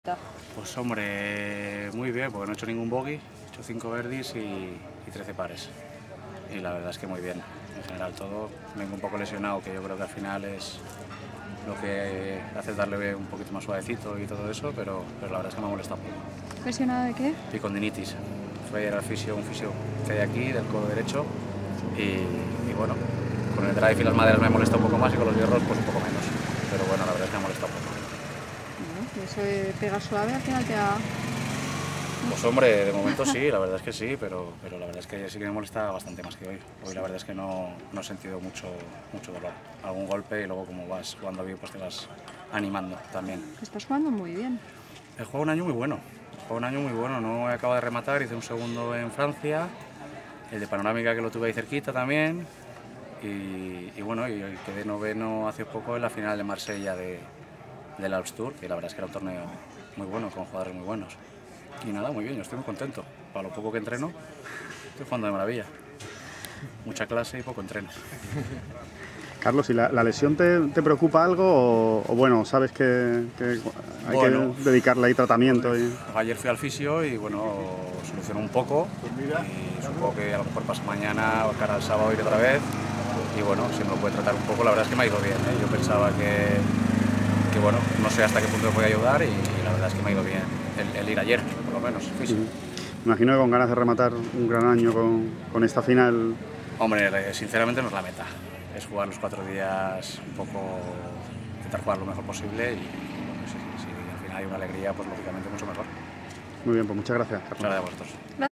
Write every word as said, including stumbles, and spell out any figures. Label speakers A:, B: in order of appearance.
A: Pues hombre, muy bien, porque no he hecho ningún bogey, he hecho cinco birdies y, y trece pares. Y la verdad es que muy bien, en general todo. Vengo un poco lesionado, que yo creo que al final es lo que hace darle un poquito más suavecito y todo eso, pero, pero la verdad es que me ha molestado un poco.
B: ¿Lesionado de qué?
A: Epicondilitis. Fue ayer al fisio, un fisio que hay aquí, del codo derecho, y, y bueno, con el drive y las maderas me molesta un poco más y con los hierros pues un poco menos. Pero bueno, la verdad es que me ha molestado un poco.
B: Bueno, y eso de pegar suave al final te ha...
A: Pues hombre, de momento sí, la verdad es que sí, pero, pero la verdad es que sí que me molesta bastante más que hoy. Hoy la verdad es que no, no he sentido mucho, mucho dolor. Algún golpe y luego como vas jugando bien pues te vas animando también.
B: Estás jugando muy bien.
A: He jugado un año muy bueno, he jugado un año muy bueno, no he acabado de rematar, hice un segundo en Francia, el de Panorámica que lo tuve ahí cerquita también, y, y bueno, y quedé noveno hace poco en la final de Marsella de, del Alps Tour, que la verdad es que era un torneo muy bueno, con jugadores muy buenos. Y nada, muy bien, yo estoy muy contento. Para lo poco que entreno, estoy jugando de maravilla. Mucha clase y poco entreno.
C: Carlos, ¿y la, la lesión te, te preocupa algo o, o bueno, sabes que, que hay
A: Bueno,
C: que dedicarle ahí tratamiento? Y...
A: Ayer fui al fisio y bueno, solucionó un poco y supongo que a lo mejor pasa mañana o cara al sábado ir otra vez y bueno, si me lo puede tratar un poco, la verdad es que me ha ido bien, ¿eh? Yo pensaba que, que bueno, no sé hasta qué punto me puede ayudar y, y la verdad es que me ha ido bien el, el ir ayer, por lo menos, fisio.
C: Me imagino que con ganas de rematar un gran año con, con esta final.
A: Hombre, sinceramente no es la meta. Es jugar los cuatro días un poco, intentar jugar lo mejor posible y bueno, si, si al final hay una alegría, pues lógicamente mucho mejor.
C: Muy bien, pues muchas gracias, Carlos.
A: Gracias a vosotros.